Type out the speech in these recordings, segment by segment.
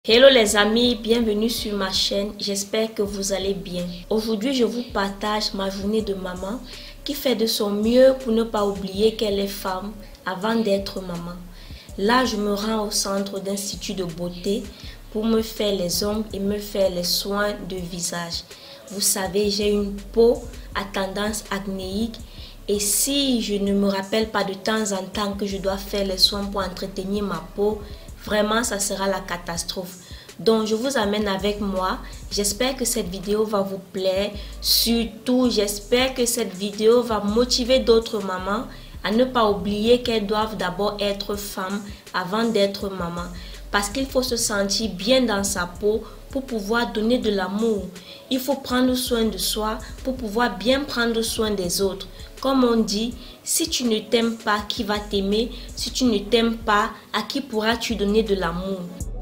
Hello les amis, bienvenue sur ma chaîne, j'espère que vous allez bien. Aujourd'hui je vous partage ma journée de maman qui fait de son mieux pour ne pas oublier qu'elle est femme avant d'être maman. Là je me rends au centre d'institut de beauté pour me faire les ongles et me faire les soins de visage. Vous savez, j'ai une peau à tendance acnéique et si je ne me rappelle pas de temps en temps que je dois faire les soins pour entretenir ma peau, vraiment, ça sera la catastrophe. Donc, je vous amène avec moi. J'espère que cette vidéo va vous plaire. Surtout, j'espère que cette vidéo va motiver d'autres mamans à ne pas oublier qu'elles doivent d'abord être femmes avant d'être maman. Parce qu'il faut se sentir bien dans sa peau pour pouvoir donner de l'amour. Il faut prendre soin de soi pour pouvoir bien prendre soin des autres. Comme on dit, si tu ne t'aimes pas, qui va t'aimer? Si tu ne t'aimes pas, à qui pourras-tu donner de l'amour?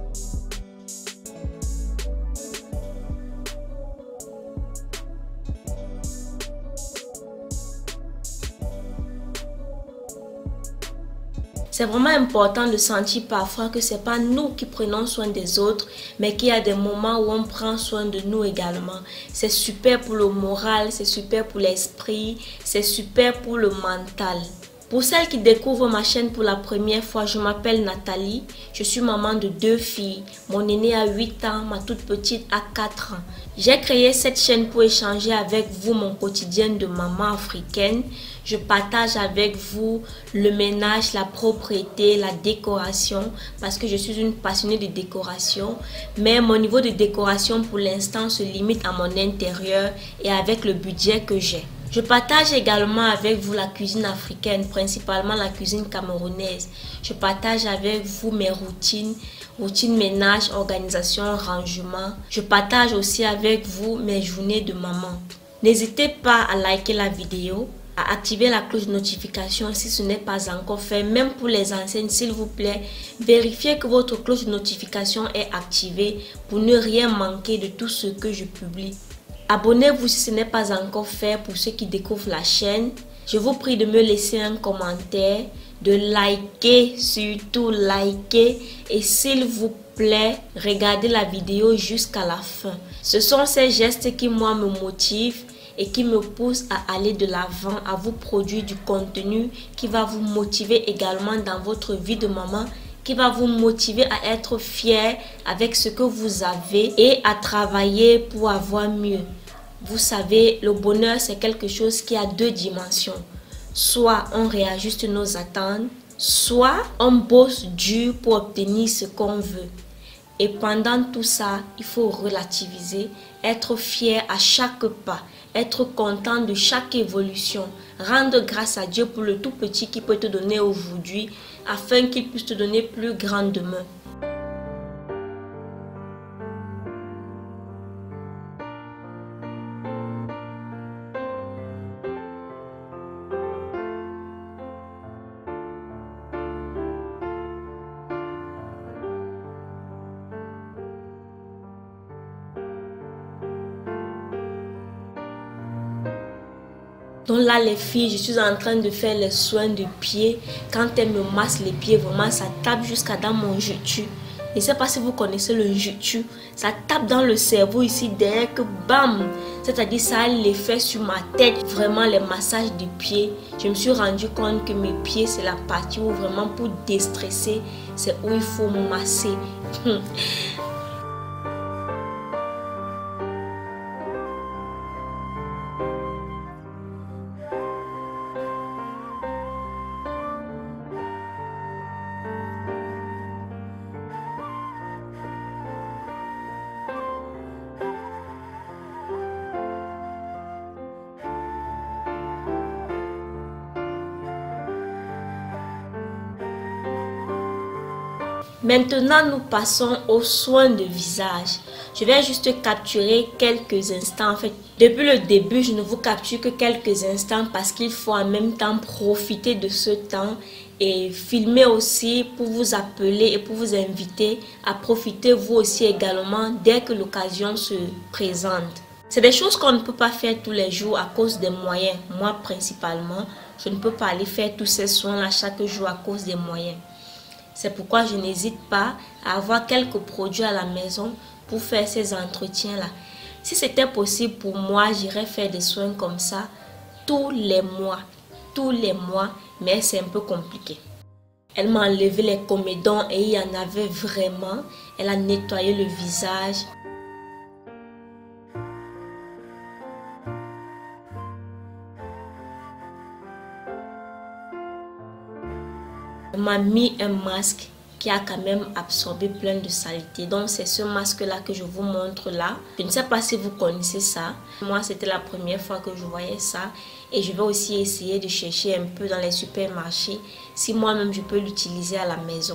C'est vraiment important de sentir parfois que ce n'est pas nous qui prenons soin des autres, mais qu'il y a des moments où on prend soin de nous également. C'est super pour le moral, c'est super pour l'esprit, c'est super pour le mental. Pour celles qui découvrent ma chaîne pour la première fois, je m'appelle Nathalie. Je suis maman de 2 filles. Mon aînée a 8 ans, ma toute petite a 4 ans. J'ai créé cette chaîne pour échanger avec vous mon quotidien de maman africaine. Je partage avec vous le ménage, la propreté, la décoration parce que je suis une passionnée de décoration. Mais mon niveau de décoration pour l'instant se limite à mon intérieur et avec le budget que j'ai. Je partage également avec vous la cuisine africaine, principalement la cuisine camerounaise. Je partage avec vous mes routines ménage, organisation, rangement. Je partage aussi avec vous mes journées de maman. N'hésitez pas à liker la vidéo, à activer la cloche de notification si ce n'est pas encore fait. Même pour les anciennes, s'il vous plaît, vérifiez que votre cloche de notification est activée pour ne rien manquer de tout ce que je publie. Abonnez-vous si ce n'est pas encore fait pour ceux qui découvrent la chaîne. Je vous prie de me laisser un commentaire, de liker, surtout liker. Et s'il vous plaît, regardez la vidéo jusqu'à la fin. Ce sont ces gestes qui, moi, me motivent et qui me poussent à aller de l'avant, à vous produire du contenu qui va vous motiver également dans votre vie de maman, qui va vous motiver à être fier avec ce que vous avez et à travailler pour avoir mieux. Vous savez, le bonheur, c'est quelque chose qui a 2 dimensions. Soit on réajuste nos attentes, soit on bosse dur pour obtenir ce qu'on veut. Et pendant tout ça, il faut relativiser, être fier à chaque pas, être content de chaque évolution, rendre grâce à Dieu pour le tout petit qu'il peut te donner aujourd'hui, afin qu'il puisse te donner plus grand demain. Donc là les filles, je suis en train de faire les soins de pied. Quand elles me massent les pieds, vraiment ça tape jusqu'à dans mon jutu. Je ne sais pas si vous connaissez le jutu. Ça tape dans le cerveau ici derrière que bam. C'est-à-dire ça a l'effet sur ma tête. Vraiment les massages de pieds. Je me suis rendu compte que mes pieds c'est la partie où vraiment pour déstresser, c'est où il faut masser. Maintenant, nous passons aux soins de visage. Je vais juste capturer quelques instants. En fait, depuis le début, je ne vous capture que quelques instants parce qu'il faut en même temps profiter de ce temps et filmer aussi pour vous appeler et pour vous inviter à profiter vous aussi également dès que l'occasion se présente. C'est des choses qu'on ne peut pas faire tous les jours à cause des moyens. Moi, principalement, je ne peux pas aller faire tous ces soins-là chaque jour à cause des moyens. C'est pourquoi je n'hésite pas à avoir quelques produits à la maison pour faire ces entretiens-là. Si c'était possible pour moi, j'irais faire des soins comme ça tous les mois, mais c'est un peu compliqué. Elle m'a enlevé les comédons et il y en avait vraiment. Elle a nettoyé le visage. Elle m'a mis un masque qui a quand même absorbé plein de saleté. Donc c'est ce masque là que je vous montre là. Je ne sais pas si vous connaissez ça. Moi c'était la première fois que je voyais ça. Et je vais aussi essayer de chercher un peu dans les supermarchés si moi-même je peux l'utiliser à la maison.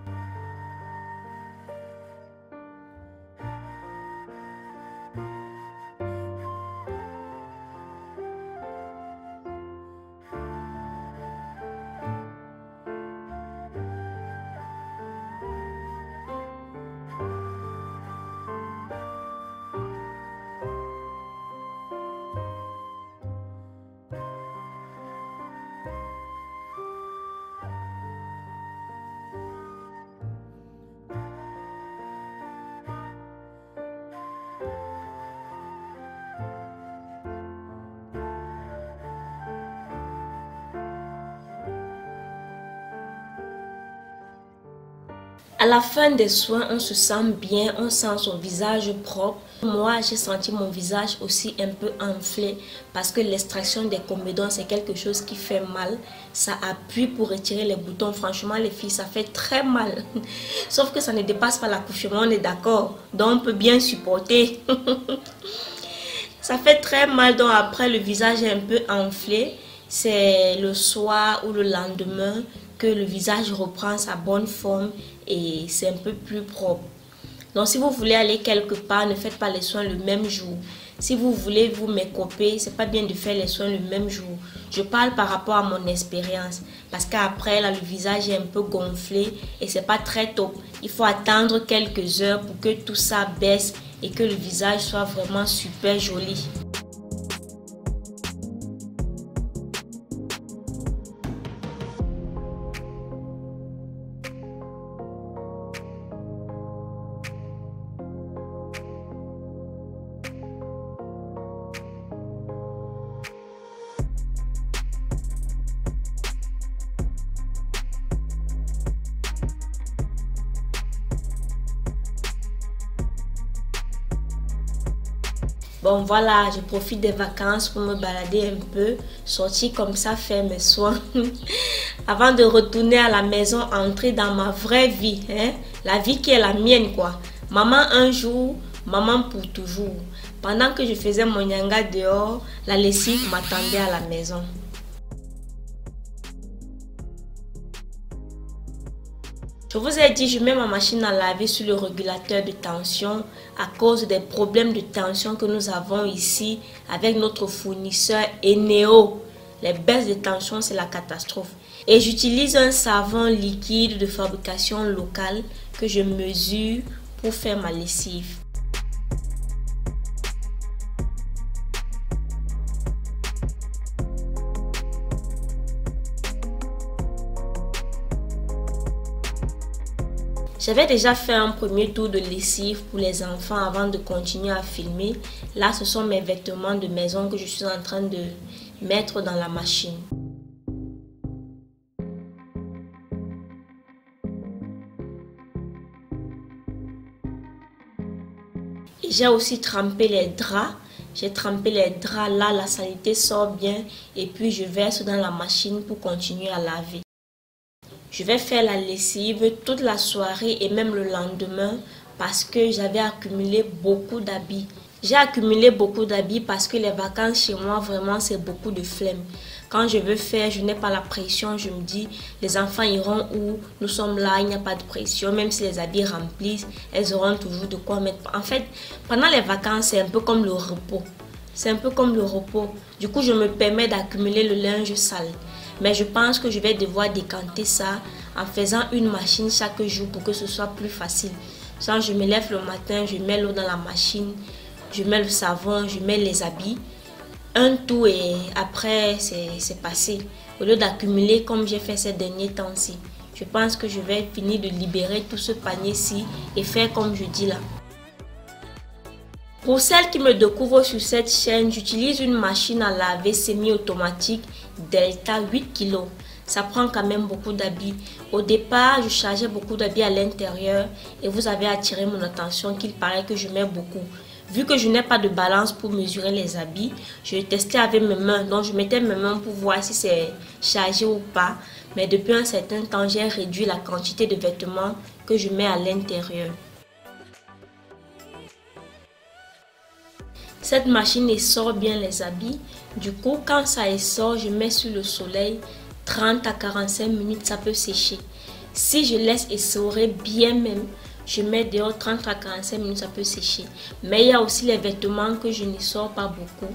À la fin des soins, on se sent bien, on sent son visage propre. Moi, j'ai senti mon visage aussi un peu enflé parce que l'extraction des comédons, c'est quelque chose qui fait mal. Ça appuie pour retirer les boutons. Franchement, les filles, ça fait très mal. Sauf que ça ne dépasse pas l'accouchement, on est d'accord. Donc, on peut bien supporter. Ça fait très mal, donc après, le visage est un peu enflé. C'est le soir ou le lendemain que le visage reprend sa bonne forme et c'est un peu plus propre. Donc si vous voulez aller quelque part, ne faites pas les soins le même jour. Si vous voulez vous mécoper, c'est pas bien de faire les soins le même jour. Je parle par rapport à mon expérience parce qu'après là le visage est un peu gonflé et c'est pas très top. Il faut attendre quelques heures pour que tout ça baisse et que le visage soit vraiment super joli. Bon voilà, je profite des vacances pour me balader un peu, sortir comme ça, faire mes soins. Avant de retourner à la maison, entrer dans ma vraie vie, hein? La vie qui est la mienne quoi. Maman un jour, maman pour toujours. Pendant que je faisais mon nyanga dehors, la lessive m'attendait à la maison. Je vous ai dit, je mets ma machine à laver sur le régulateur de tension à cause des problèmes de tension que nous avons ici avec notre fournisseur Eneo. Les baisses de tension, c'est la catastrophe. Et j'utilise un savon liquide de fabrication locale que je mesure pour faire ma lessive. J'avais déjà fait un premier tour de lessive pour les enfants avant de continuer à filmer. Là, ce sont mes vêtements de maison que je suis en train de mettre dans la machine. Et j'ai aussi trempé les draps. J'ai trempé les draps là, la saleté sort bien. Et puis je verse dans la machine pour continuer à laver. Je vais faire la lessive toute la soirée et même le lendemain parce que j'avais accumulé beaucoup d'habits. J'ai accumulé beaucoup d'habits parce que les vacances chez moi, vraiment, c'est beaucoup de flemme. Quand je veux faire, je n'ai pas la pression. Je me dis, les enfants iront où? Nous sommes là, il n'y a pas de pression. Même si les habits remplissent, elles auront toujours de quoi mettre. En fait, pendant les vacances, c'est un peu comme le repos. C'est un peu comme le repos. Du coup, je me permets d'accumuler le linge sale. Mais je pense que je vais devoir décanter ça en faisant une machine chaque jour pour que ce soit plus facile. Quand je me lève le matin, je mets l'eau dans la machine, je mets le savon, je mets les habits. Un tour et après c'est passé. Au lieu d'accumuler comme j'ai fait ces derniers temps-ci. je pense que je vais finir de libérer tout ce panier-ci et faire comme je dis là. Pour celles qui me découvrent sur cette chaîne, j'utilise une machine à laver semi-automatique Delta 8 kg. Ça prend quand même beaucoup d'habits. Au départ, je chargeais beaucoup d'habits à l'intérieur et vous avez attiré mon attention qu'il paraît que je mets beaucoup. Vu que je n'ai pas de balance pour mesurer les habits, je testais avec mes mains. Donc je mettais mes mains pour voir si c'est chargé ou pas. Mais depuis un certain temps, j'ai réduit la quantité de vêtements que je mets à l'intérieur. Cette machine essore bien les habits. Du coup, quand ça essore, je mets sur le soleil 30 à 45 minutes, ça peut sécher. Si je laisse essorer bien même, je mets dehors 30 à 45 minutes, ça peut sécher. Mais il y a aussi les vêtements que je n'essore pas beaucoup.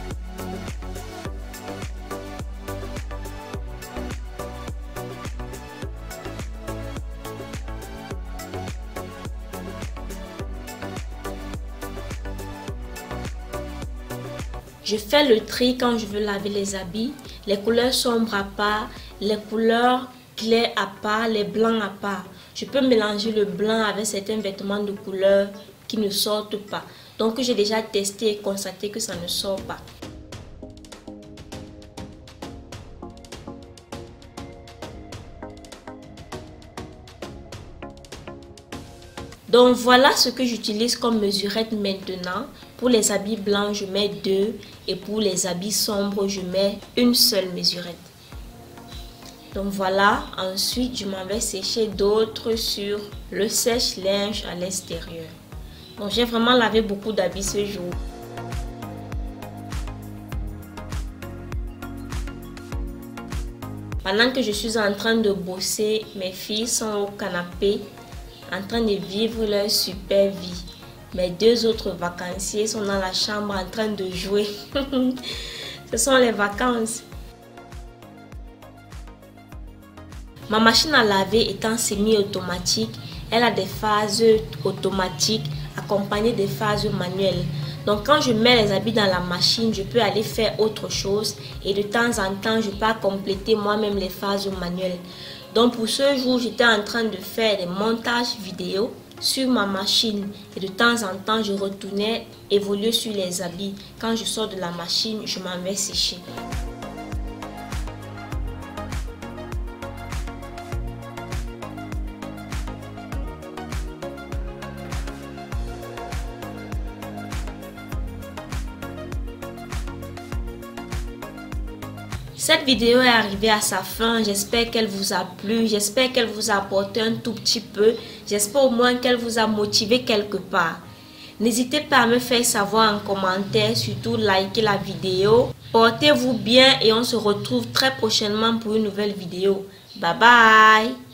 Je fais le tri quand je veux laver les habits. Les couleurs sombres à part, les couleurs claires à part, les blancs à part. Je peux mélanger le blanc avec certains vêtements de couleur qui ne sortent pas. Donc j'ai déjà testé et constaté que ça ne sort pas. Donc voilà ce que j'utilise comme mesurette maintenant. Pour les habits blancs, je mets 2 et pour les habits sombres, je mets une seule mesurette. Donc voilà, ensuite je m'en vais sécher d'autres sur le sèche-linge à l'extérieur. Donc j'ai vraiment lavé beaucoup d'habits ce jour. Pendant que je suis en train de bosser, mes filles sont au canapé en train de vivre leur super vie. Mes 2 autres vacanciers sont dans la chambre en train de jouer. Ce sont les vacances. Ma machine à laver étant semi-automatique, elle a des phases automatiques accompagnées des phases manuelles. Donc quand je mets les habits dans la machine, je peux aller faire autre chose et de temps en temps, je peux compléter moi-même les phases manuelles. Donc pour ce jour, j'étais en train de faire des montages vidéo sur ma machine et de temps en temps, je retournais évoluer sur les habits. Quand je sors de la machine, je m'en vais sécher. Cette vidéo est arrivée à sa fin, j'espère qu'elle vous a plu, j'espère qu'elle vous a apporté un tout petit peu, j'espère au moins qu'elle vous a motivé quelque part. N'hésitez pas à me faire savoir en commentaire, surtout likez la vidéo. Portez-vous bien et on se retrouve très prochainement pour une nouvelle vidéo. Bye bye!